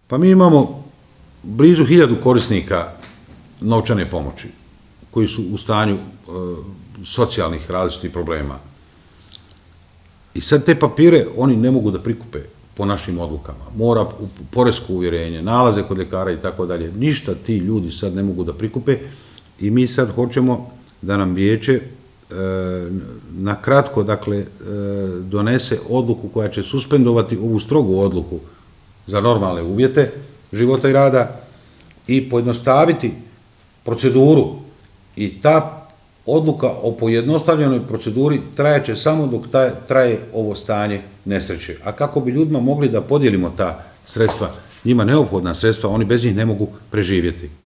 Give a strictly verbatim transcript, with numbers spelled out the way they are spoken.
Pa mi imamo blizu hiljadu korisnika novčane pomoći koji su u stanju socijalnih različitih problema. I sad te papire oni ne mogu da prikupe po našim odlukama. Mora poresko uvjerenje, nalaze kod ljekara i tako dalje. Ništa ti ljudi sad ne mogu da prikupe i mi sad hoćemo da nam vijeće na kratko, dakle, donese odluku koja će suspendovati ovu strogu odluku za normalne uvjete života i rada i pojednostaviti proceduru. I ta odluka o pojednostavljenoj proceduri trajeće samo dok traje ovo stanje nesreće. A kako bi ljudima mogli da podijelimo ta sredstva, njima neophodna sredstva, oni bez njih ne mogu preživjeti.